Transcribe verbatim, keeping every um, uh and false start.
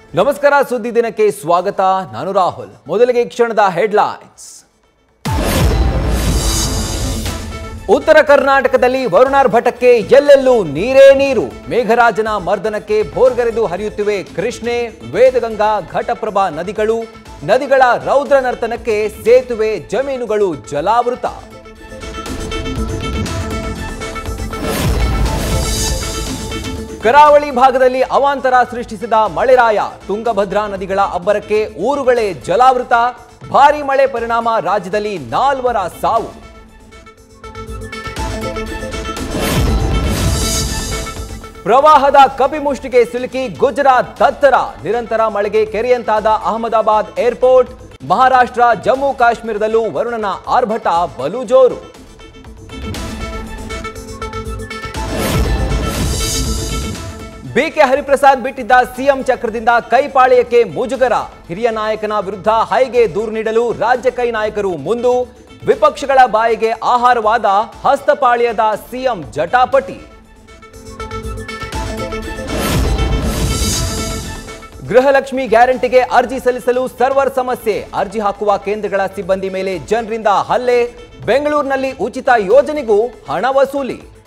ನಮಸ್ಕಾರ ಸುದ್ದಿ ದಿನಕ್ಕೆ ಸ್ವಾಗತ ನಾನು ರಾಹುಲ್ ಮೊದಲಿಗೆ ಕ್ಷಣದ ಹೆಡ್ಲೈನ್ಸ್ ಉತ್ತರ ಕರ್ನಾಟಕದಲ್ಲಿ ವರುಣಾರ್ಭಟಕ್ಕೆ ಎಲ್ಲೆಲ್ಲೂ ನೀರೇ ನೀರು ಮೇಘರಾಜನ ಮರ್ದನಕ್ಕೆ ಭೋರ್ಗರೆದು ಹರಿಯುತ್ತಿವೆ ಕೃಷ್ಣೆ ವೇದಗಂಗಾ ಘಟಪ್ರಭಾ ನದಿಗಳು ನದಿಗಳ ರೌದ್ರ ನರ್ತನಕ್ಕೆ ಸೇತುವೆ ಜಮೀನುಗಳು ಜಲಾವೃತ ಕರಾವಳಿ ಭಾಗದಲ್ಲಿ ಅವಾಂತರ ಸೃಷ್ಟಿಸಿದ ಮಳೆರಾಯ ತುಂಗಭದ್ರಾ ನದಿಗಳ ಅಬ್ಬರಕ್ಕೆ ಊರುಗಳೇ ಜಲಾವೃತ ಭಾರೀ ಮಳೆ ಪರಿಣಾಮ ರಾಜ್ಯದಲ್ಲಿ ನಾಲ್ವರ ಸಾವು ಪ್ರವಾಹದ ಕಪಿಮುಷ್ಟಿಗೆ ಸಿಲುಕಿ ಗುಜರಾತ್ ತತ್ತರ ನಿರಂತರ ಮಳೆಗೆ ಕೆರೆಯಂತಾದ ಅಹಮದಾಬಾದ್ ಏರ್ಪೋರ್ಟ್ ಮಹಾರಾಷ್ಟ್ರ ಜಮ್ಮು ಕಾಶ್ಮೀರದಲ್ಲೂ ವರುಣನ ಆರ್ಭಟ ಬಲು ಜೋರು ಬಿಕೆ ಹರಿಪ್ರಸಾದ್ ಬಿಟ್ಟಿದ್ದ ಸಿಎಂ ಚಕ್ರದಿಂದ ಕೈಪಾಳ್ಯಕ್ಕೆ ಮುಜುಗರ ಹಿರಿಯ ನಾಯಕನ ವಿರುದ್ಧ ಹೈಗೆ ದೂರು ನೀಡಲು ರಾಜ್ಯ ಕೈ ನಾಯಕರು ಮುಂದು ವಿಪಕ್ಷಗಳ ಬಾಯಿಗೆ ಆಹಾರವಾದ ಹಸ್ತಪಾಳ್ಯದ ಸಿಎಂ ಜಟಾಪಟಿ ಗೃಹಲಕ್ಷ್ಮಿ ಗ್ಯಾರಂಟಿಗೆ ಅರ್ಜಿ ಸಲ್ಲಿಸಲು ಸರ್ವರ್ ಸಮಸ್ಯೆ ಅರ್ಜಿ ಹಾಕುವ ಕೇಂದ್ರಗಳ ಸಿಬ್ಬಂದಿ ಮೇಲೆ ಜನರಿಂದ ಹಲ್ಲೆ ಬೆಂಗಳೂರಿನಲ್ಲಿ ಉಚಿತ ಯೋಜನೆಗೂ ಹಣ ವಸೂಲಿ